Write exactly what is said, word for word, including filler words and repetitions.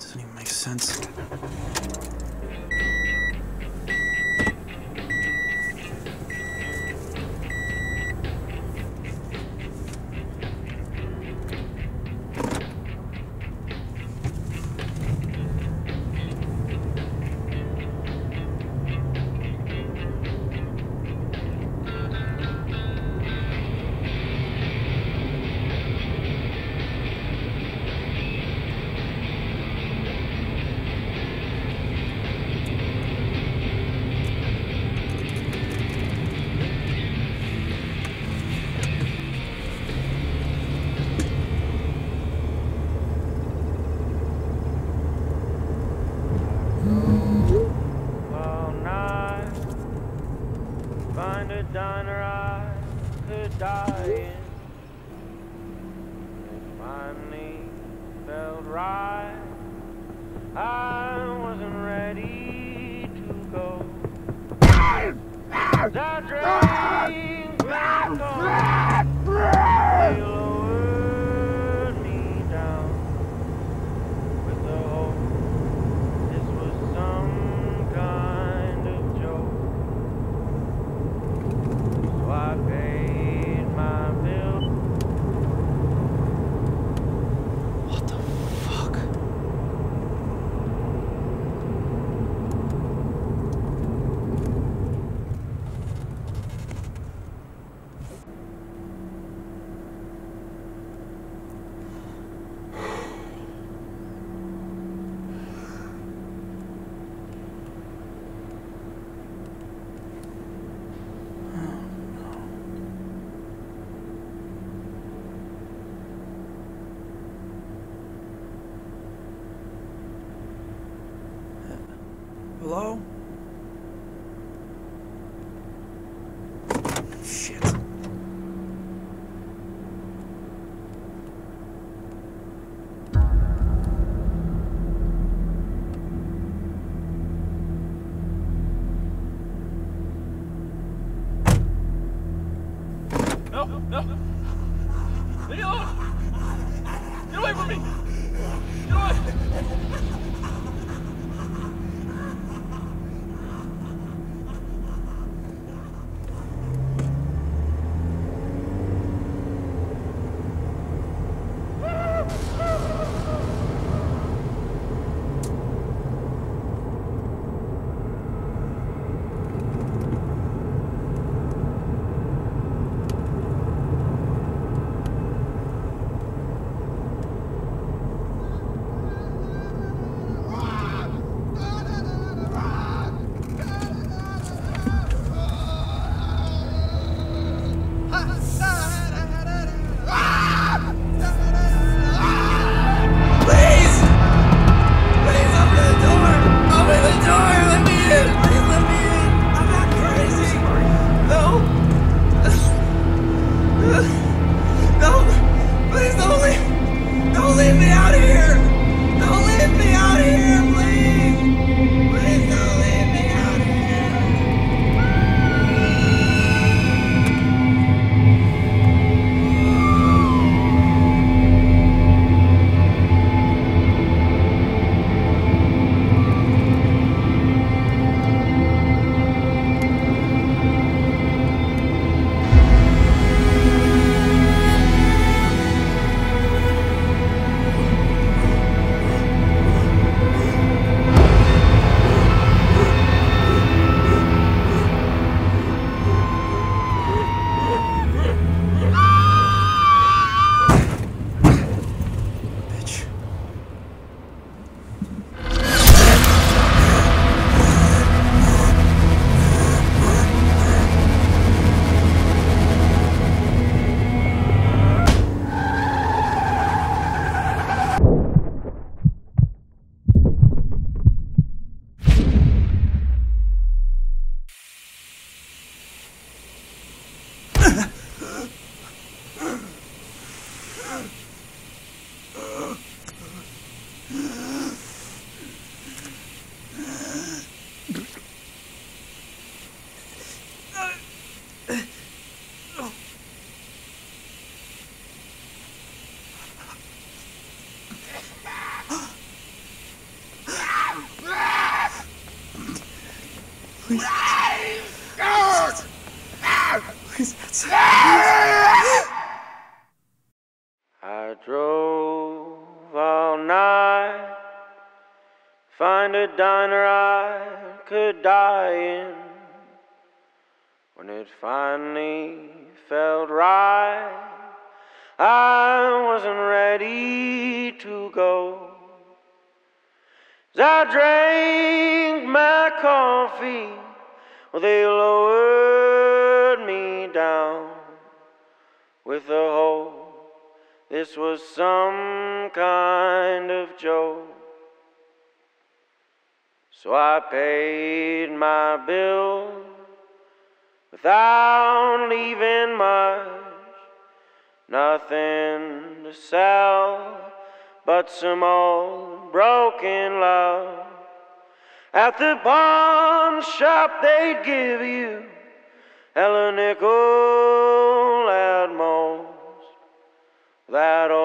Doesn't even make sense. Find a diner I could die in. It finally felt right. I wasn't ready to go. That drain back on. They lowered me down with the hope this was some kind of joke. So I paid my bill. What the fuck? Hello? Shit. No, no. Leave me alone. Get away from me. Get away. Please. Please, that's it. I drove all night, find a diner I could die in. When it finally felt right, I wasn't ready to go. As I drank my coffee, well, they lowered me down with the hope this was some kind of joke. So I paid my bill without leaving much, nothing to sell but some old broken love. At the pawn shop they'd give you a nickel at most. That